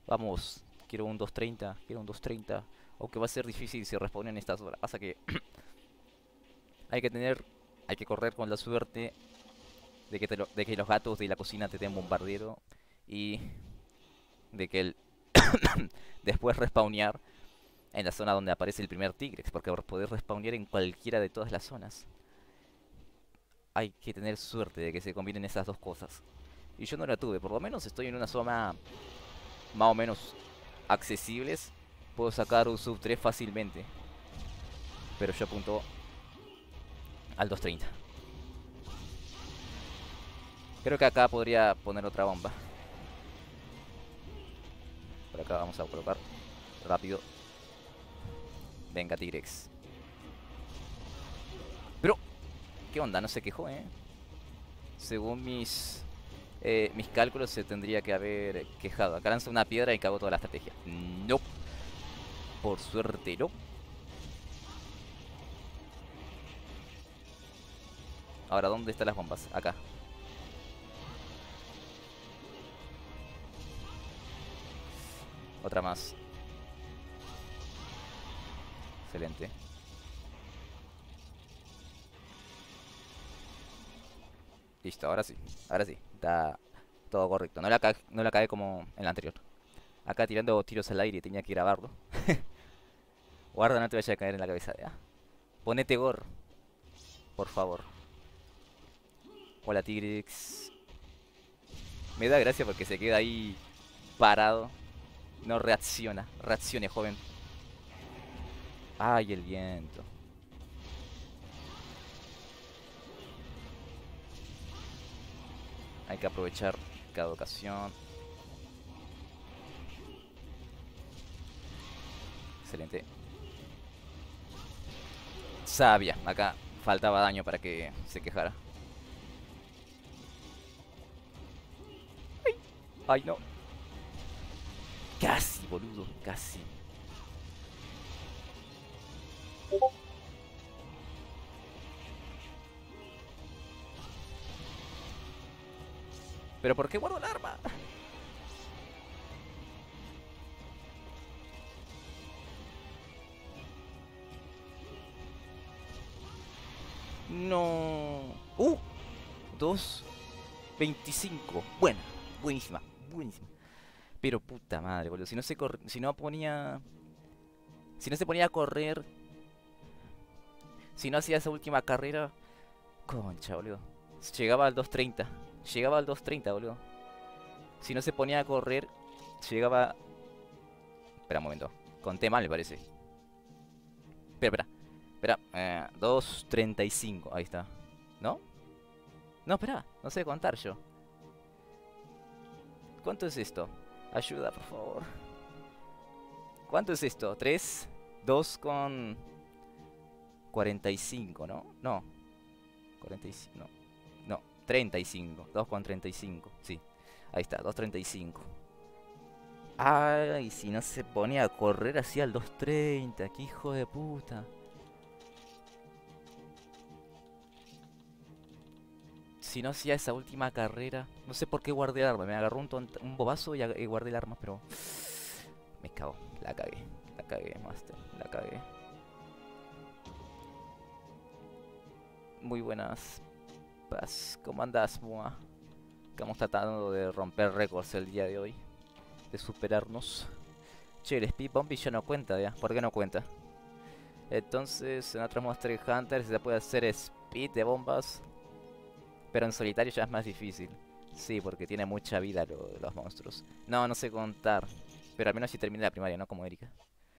Vamos, quiero un 230, quiero un 230. Aunque va a ser difícil si responden estas horas. Pasa que hay que tener, hay que correr con la suerte de que los gatos de la cocina te den bombardero y de que el después respawnear en la zona donde aparece el primer Tigrex, porque poder respawnear en cualquiera de todas las zonas. Hay que tener suerte de que se combinen esas dos cosas. Y yo no la tuve, por lo menos estoy en una zona más o menos accesibles. Puedo sacar un sub 3 fácilmente. Pero yo apunto al 230. Creo que acá podría poner otra bomba. Por acá vamos a colocar rápido. Venga, Tigrex. Pero, ¿qué onda? No se quejó, ¿eh? Según mis cálculos se tendría que haber quejado. Acá lanza una piedra y cagó toda la estrategia. No. Por suerte, no. Ahora, ¿dónde están las bombas? Acá. Otra más. Excelente. Listo, ahora sí. Ahora sí. Está todo correcto. No la cagué como en la anterior. Acá tirando tiros al aire tenía que grabarlo. Guarda, no te vaya a caer en la cabeza, ¿ya? Ponete gore, por favor. Hola, Tigrex. Me da gracia porque se queda ahí parado. No reacciona. Reaccione, joven. Ay, el viento. Hay que aprovechar cada ocasión. Excelente. Sabia. Acá faltaba daño para que se quejara. Ay, no. Casi, boludo. Casi. ¿Pero por qué guardo el arma? No. 2.25. Buena. Buenísima. Buenísima. Pero puta madre, boludo. Si no ponía. Si no se ponía a correr. Si no hacía esa última carrera. Concha, boludo. Llegaba al 2.30. Llegaba al 2.30, boludo. Si no se ponía a correr. Llegaba. Espera un momento. Conté mal, me parece. Espera, espera. Espera. 2.35. Ahí está. ¿No? No, espera. No sé contar yo. ¿Cuánto es esto? Ayuda, por favor. ¿Cuánto es esto? 3, 2 con 45, ¿no? No. 45, no. No, 35. 2 con 35. Sí. Ahí está, 2.35. Ay, si no se ponía a correr así al 2.30. Qué hijo de puta. Si no hacía esa última carrera. No sé por qué guardé el arma. Me agarró un bobazo y guardé el arma, pero... Me cago. La cagué. La cagué, Master. La cagué. Muy buenas. Paz. ¿Cómo andás, Mua? Estamos tratando de romper récords el día de hoy. De superarnos. Che, el Speed Bomb ya no cuenta, ya. ¿Por qué no cuenta? Entonces, en otros Monster Hunter se puede hacer speed de bombas. Pero en solitario ya es más difícil. Sí, porque tiene mucha vida los monstruos. No, no sé contar. Pero al menos si terminé la primaria, ¿no? Como Erika.